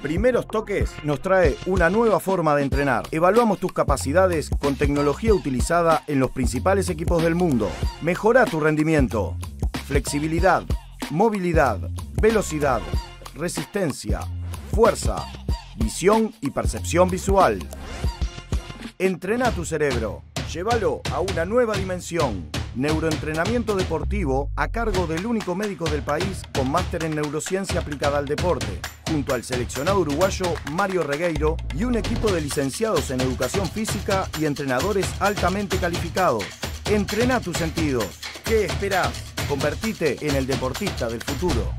Primeros Toques nos trae una nueva forma de entrenar. Evaluamos tus capacidades con tecnología utilizada en los principales equipos del mundo. Mejora tu rendimiento, flexibilidad, movilidad, velocidad, resistencia, fuerza, visión y percepción visual. Entrena tu cerebro. Llévalo a una nueva dimensión. Neuroentrenamiento deportivo a cargo del único médico del país con máster en neurociencia aplicada al deporte, junto al seleccionado uruguayo Mario Regueiro y un equipo de licenciados en educación física y entrenadores altamente calificados. Entrena tus sentidos. ¿Qué esperás? Convertite en el deportista del futuro.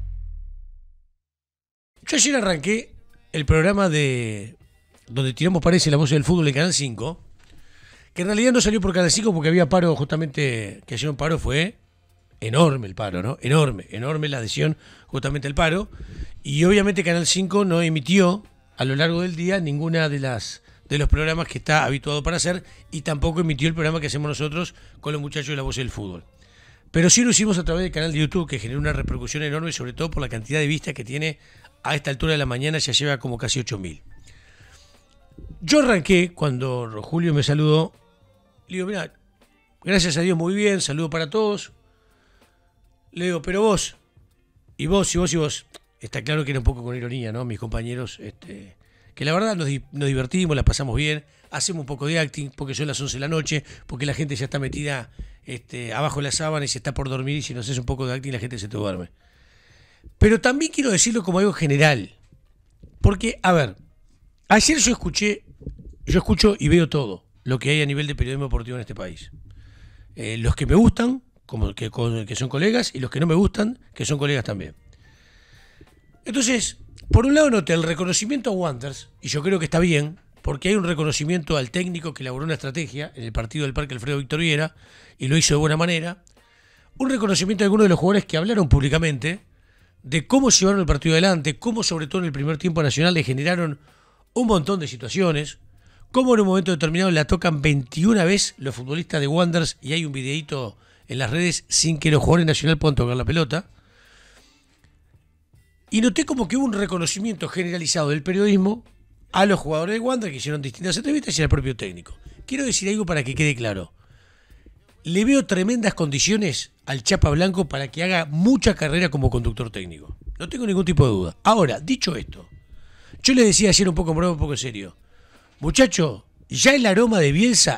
Yo ayer arranqué el programa de donde tiramos parece la voz del fútbol de Canal 5, que en realidad no salió por Canal 5 porque había paro justamente, que ayer un paro fue enorme el paro, ¿no? Enorme la adhesión justamente al paro. Y obviamente Canal 5 no emitió a lo largo del día ninguna de los programas que está habituado para hacer y tampoco emitió el programa que hacemos nosotros con los muchachos de la voz del fútbol. Pero sí lo hicimos a través del canal de YouTube, que generó una repercusión enorme, sobre todo por la cantidad de vistas que tiene a esta altura de la mañana, ya lleva como casi 8.000. Yo arranqué cuando Julio me saludó. Le digo, mira, gracias a Dios muy bien, saludo para todos. Le digo, pero vos, y vos. Está claro que era un poco con ironía, ¿no? Mis compañeros, que la verdad nos divertimos, la pasamos bien, hacemos un poco de acting, porque son las 11 de la noche, porque la gente ya está metida abajo de la sábana y se está por dormir, y si no haces un poco de acting la gente se te duerme. Pero también quiero decirlo como algo general, porque, a ver, ayer yo escucho y veo todo lo que hay a nivel de periodismo deportivo en este país. Los que me gustan, como que son colegas, y los que no me gustan, que son colegas también. Entonces, por un lado noté el reconocimiento a Wanderers, y yo creo que está bien, porque hay un reconocimiento al técnico que elaboró una estrategia en el partido del Parque Alfredo Víctor Viera, y lo hizo de buena manera. Un reconocimiento a algunos de los jugadores que hablaron públicamente de cómo llevaron el partido adelante, cómo sobre todo en el primer tiempo Nacional le generaron un montón de situaciones, cómo en un momento determinado la tocan 21 veces los futbolistas de Wanderers y hay un videíto en las redes sin que los jugadores de Nacional puedan tocar la pelota. Y noté como que hubo un reconocimiento generalizado del periodismo a los jugadores de Wanderers que hicieron distintas entrevistas y al propio técnico. Quiero decir algo para que quede claro. Le veo tremendas condiciones al Chapa Blanco para que haga mucha carrera como conductor técnico. No tengo ningún tipo de duda. Ahora, dicho esto, yo le decía ayer un poco en broma, un poco en serio. Muchacho, ya el aroma de Bielsa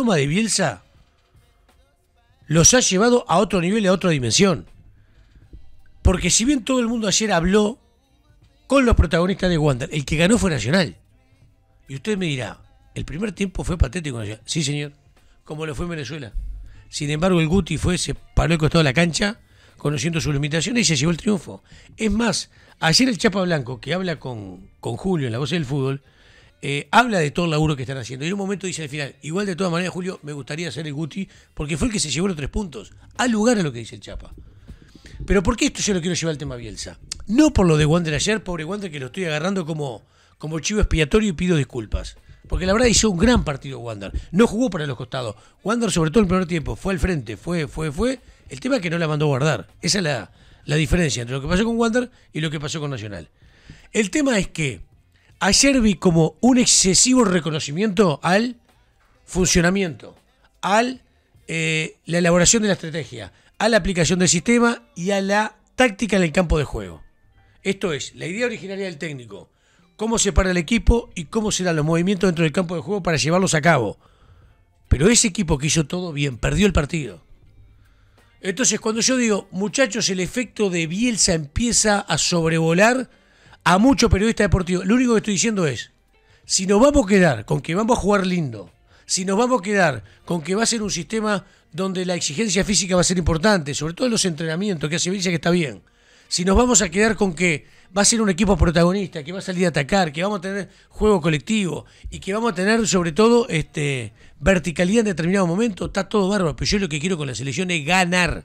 los ha llevado a otro nivel y a otra dimensión. Porque si bien todo el mundo ayer habló con los protagonistas de Wander, el que ganó fue Nacional. Y usted me dirá, ¿el primer tiempo fue patético Nacional? Sí, señor, como lo fue en Venezuela. Sin embargo, el Guti se paró al costado de la cancha, conociendo sus limitaciones y se llevó el triunfo. Es más, ayer el Chapa Blanco, que habla con Julio en La Voz del Fútbol, habla de todo el laburo que están haciendo. Y en un momento dice al final, igual de todas maneras, Julio, me gustaría ser el Guti, porque fue el que se llevó los 3 puntos. Al lugar a lo que dice el Chapa. Pero ¿por qué esto yo lo quiero llevar al tema Bielsa? No por lo de Wander ayer, pobre Wander, que lo estoy agarrando como chivo expiatorio y pido disculpas. Porque la verdad hizo un gran partido Wander. No jugó para los costados. Wander, sobre todo en el primer tiempo, fue al frente, fue. El tema es que no la mandó a guardar. Esa es la diferencia entre lo que pasó con Wander y lo que pasó con Nacional. El tema es que ayer vi como un excesivo reconocimiento al funcionamiento, a la elaboración de la estrategia, a la aplicación del sistema y a la táctica en el campo de juego. Esto es, la idea originaria del técnico, cómo se para el equipo y cómo se dan los movimientos dentro del campo de juego para llevarlos a cabo. Pero ese equipo que hizo todo bien, perdió el partido. Entonces, cuando yo digo, muchachos, el efecto de Bielsa empieza a sobrevolar a muchos periodistas deportivos, lo único que estoy diciendo es, si nos vamos a quedar con que vamos a jugar lindo, si nos vamos a quedar con que va a ser un sistema donde la exigencia física va a ser importante, sobre todo en los entrenamientos, que hace Bielsa que está bien, si nos vamos a quedar con que va a ser un equipo protagonista, que va a salir a atacar, que vamos a tener juego colectivo y que vamos a tener sobre todo verticalidad en determinado momento, está todo bárbaro, pero yo lo que quiero con la selección es ganar.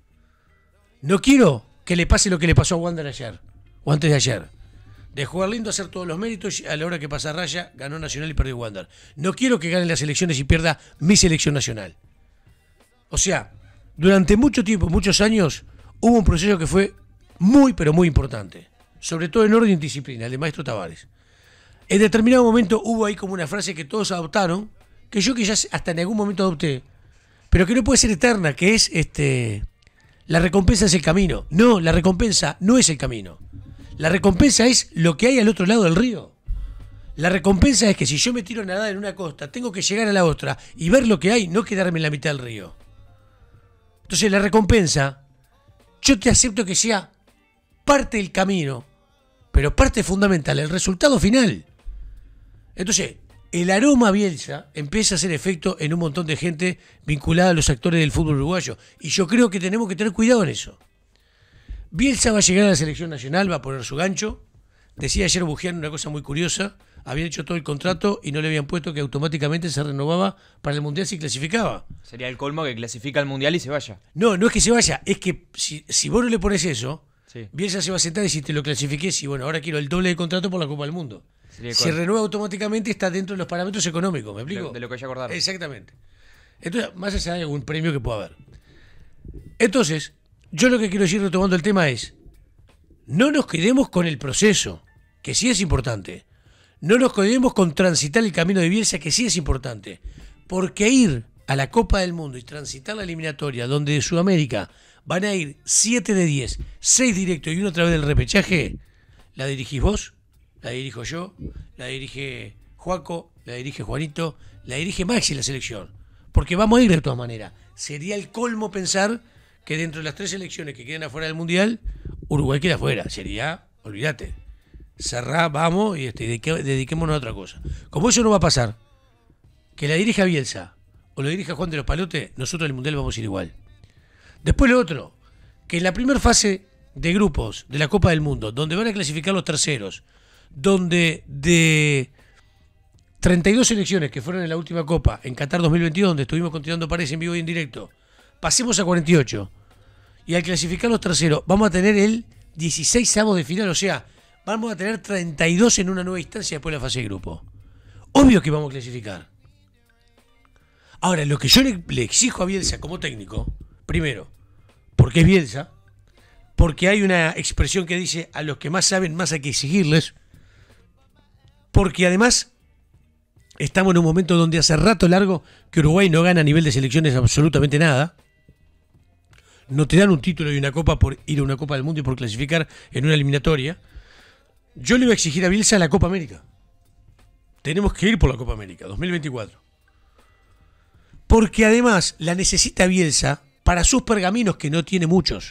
No quiero que le pase lo que le pasó a Wander ayer, o antes de ayer. De jugar lindo, hacer todos los méritos, y a la hora que pasa raya, ganó Nacional y perdió Wander. No quiero que ganen las elecciones y pierda mi selección nacional. O sea, durante mucho tiempo, muchos años, hubo un proceso que fue muy, pero muy importante. sobre todo en orden y disciplina, el de Maestro Tavares. En determinado momento hubo ahí como una frase que todos adoptaron, que yo quizás hasta en algún momento adopté, pero que no puede ser eterna, que es la recompensa es el camino. No, la recompensa no es el camino. La recompensa es lo que hay al otro lado del río. La recompensa es que si yo me tiro a nadar en una costa, tengo que llegar a la otra y ver lo que hay, no quedarme en la mitad del río. Entonces la recompensa, yo te acepto que sea parte del camino, pero parte fundamental, el resultado final. Entonces, el aroma Bielsa empieza a hacer efecto en un montón de gente vinculada a los actores del fútbol uruguayo. Y yo creo que tenemos que tener cuidado en eso. Bielsa va a llegar a la selección nacional, va a poner su gancho. Decía ayer Bugiano una cosa muy curiosa. Habían hecho todo el contrato y no le habían puesto que automáticamente se renovaba para el Mundial si clasificaba. Sería el colmo que clasifica al Mundial y se vaya. No, no es que se vaya. Es que si vos no le pones eso, Sí. Bielsa se va a sentar y si te lo clasifiqué, y bueno, ahora quiero el doble de contrato por la Copa del Mundo. Se renueva automáticamente, está dentro de los parámetros económicos, ¿me explico? De lo que ya acordaron. Exactamente. Entonces, más allá de algún premio que pueda haber. Entonces, yo lo que quiero decir retomando el tema es, no nos quedemos con el proceso, que sí es importante. No nos quedemos con transitar el camino de Bielsa, que sí es importante. Porque ir a la Copa del Mundo y transitar la eliminatoria, donde de Sudamérica van a ir 7 de 10, 6 directos y uno a través del repechaje, la dirigís vos, la dirijo yo, la dirige Juaco, la dirige Juanito, la dirige Maxi la selección. Porque vamos a ir de todas maneras. Sería el colmo pensar que dentro de las 3 selecciones que quedan afuera del Mundial, Uruguay queda afuera. Sería, olvídate, cerrá, vamos y dediquémonos a otra cosa. Como eso no va a pasar, que la dirija Bielsa o lo dirija Juan de los Palotes, nosotros en el Mundial vamos a ir igual. Después lo otro, que en la primera fase de grupos de la Copa del Mundo, donde van a clasificar los terceros, donde de 32 selecciones que fueron en la última Copa, en Qatar 2022, donde estuvimos continuando pares en vivo y en directo, pasemos a 48. Y al clasificar los terceros, vamos a tener el 16avo de final, o sea, vamos a tener 32 en una nueva instancia después de la fase de grupo. Obvio que vamos a clasificar. Ahora, lo que yo le exijo a Bielsa como técnico, primero, porque es Bielsa, porque hay una expresión que dice a los que más saben, más hay que exigirles, porque además estamos en un momento donde hace rato largo que Uruguay no gana a nivel de selecciones absolutamente nada. No te dan un título y una copa por ir a una Copa del Mundo y por clasificar en una eliminatoria. Yo le voy a exigir a Bielsa la Copa América. Tenemos que ir por la Copa América 2024. Porque además la necesita Bielsa para sus pergaminos, que no tiene muchos.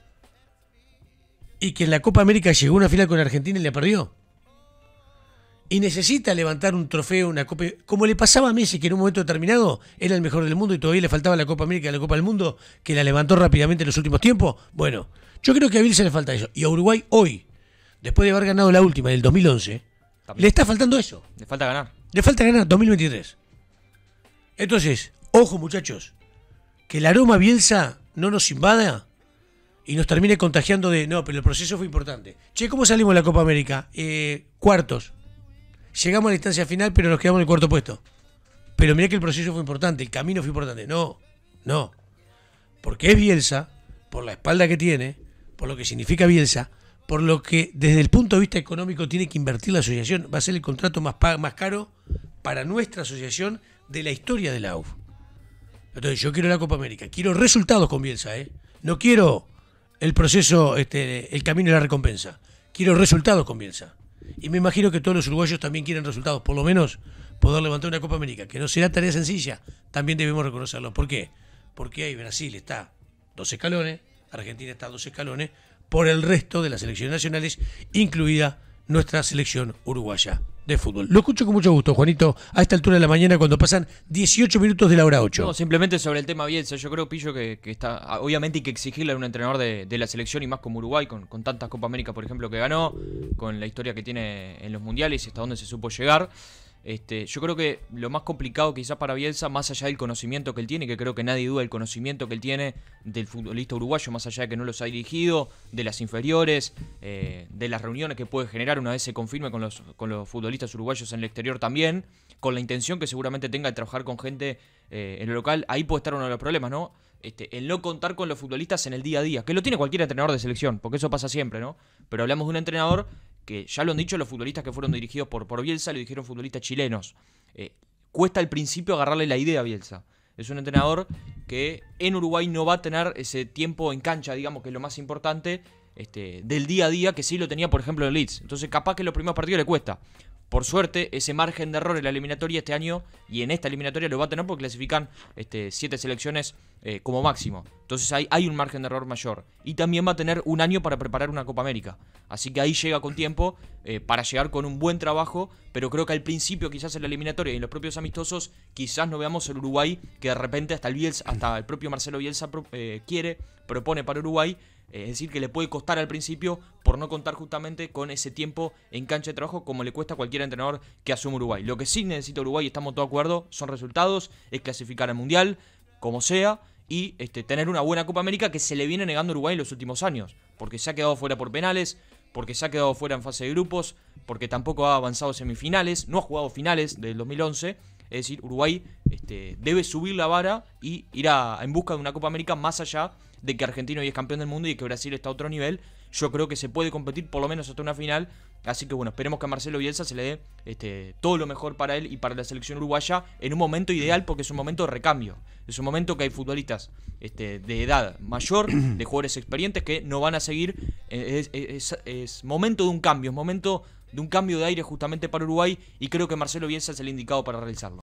Y que en la Copa América llegó a una final con Argentina y la perdió. Y necesita levantar un trofeo, una copa, como le pasaba a Messi, que en un momento determinado era el mejor del mundo y todavía le faltaba la Copa América y la Copa del Mundo, que la levantó rápidamente en los últimos tiempos. Bueno, yo creo que a Bielsa le falta eso. Y a Uruguay hoy, después de haber ganado la última en el 2011, también le está faltando eso. Le falta ganar. Le falta ganar 2023. Entonces, ojo muchachos, que el aroma Bielsa no nos invada y nos termine contagiando de, no, pero el proceso fue importante. Che, ¿cómo salimos de la Copa América? Cuartos. Llegamos a la instancia final, pero nos quedamos en el cuarto puesto. Pero mirá que el proceso fue importante, el camino fue importante. No, no. Porque es Bielsa, por la espalda que tiene, por lo que significa Bielsa, por lo que desde el punto de vista económico tiene que invertir la asociación. Va a ser el contrato más caro para nuestra asociación de la historia de la AUF. Entonces yo quiero la Copa América, quiero resultados con Bielsa, no quiero el proceso, el camino y la recompensa. Quiero resultados con Bielsa. Y me imagino que todos los uruguayos también quieren resultados, por lo menos poder levantar una Copa América, que no será tarea sencilla, también debemos reconocerlo. ¿Por qué? Porque ahí Brasil está 2 escalones, Argentina está 2 escalones, por el resto de las selecciones nacionales, incluida nuestra selección uruguaya de fútbol. Lo escucho con mucho gusto, Juanito, a esta altura de la mañana cuando pasan 18 minutos de la hora 8. No, simplemente sobre el tema Bielsa, yo creo, Pillo, que está, obviamente hay que exigirle a un entrenador de la selección y más como Uruguay, con tantas Copa América, por ejemplo, que ganó, con la historia que tiene en los mundiales y hasta dónde se supo llegar. Yo creo que lo más complicado quizás para Bielsa, más allá del conocimiento que él tiene, que creo que nadie duda del conocimiento que él tiene del futbolista uruguayo, más allá de que no los ha dirigido, de las inferiores, de las reuniones que puede generar una vez se confirme con los futbolistas uruguayos en el exterior también, con la intención que seguramente tenga de trabajar con gente en lo local. Ahí puede estar uno de los problemas, ¿no? el no contar con los futbolistas en el día a día, que lo tiene cualquier entrenador de selección, porque eso pasa siempre, ¿no? Pero hablamos de un entrenador que ya lo han dicho los futbolistas que fueron dirigidos por Bielsa, lo dijeron futbolistas chilenos. Cuesta al principio agarrarle la idea a Bielsa. Es un entrenador que en Uruguay no va a tener ese tiempo en cancha, digamos, que es lo más importante, del día a día, que sí lo tenía, por ejemplo, en Leeds. Entonces, capaz que los primeros partidos le cuesta. Por suerte, ese margen de error en la eliminatoria este año y en esta eliminatoria lo va a tener porque clasifican 7 selecciones como máximo. Entonces hay un margen de error mayor. Y también va a tener un año para preparar una Copa América. Así que ahí llega con tiempo para llegar con un buen trabajo. Pero creo que al principio, quizás en la eliminatoria y en los propios amistosos, quizás no veamos el Uruguay que de repente hasta el propio Marcelo Bielsa propone para Uruguay. Es decir, que le puede costar al principio por no contar justamente con ese tiempo en cancha de trabajo como le cuesta a cualquier entrenador que asume Uruguay. Lo que sí necesita Uruguay, estamos todos de acuerdo, son resultados, es clasificar al Mundial, como sea, y tener una buena Copa América que se le viene negando a Uruguay en los últimos años, porque se ha quedado fuera por penales, porque se ha quedado fuera en fase de grupos, porque tampoco ha avanzado semifinales, no ha jugado finales del 2011. Es decir, Uruguay debe subir la vara y ir en busca de una Copa América más allá de que Argentina hoy es campeón del mundo y que Brasil está a otro nivel. Yo creo que se puede competir por lo menos hasta una final. Así que bueno, esperemos que a Marcelo Bielsa se le dé todo lo mejor para él y para la selección uruguaya en un momento ideal, porque es un momento de recambio. Es un momento que hay futbolistas de edad mayor, de jugadores experientes que no van a seguir. Es momento de un cambio, es momento de un cambio de aire justamente para Uruguay y creo que Marcelo Bielsa es el indicado para realizarlo.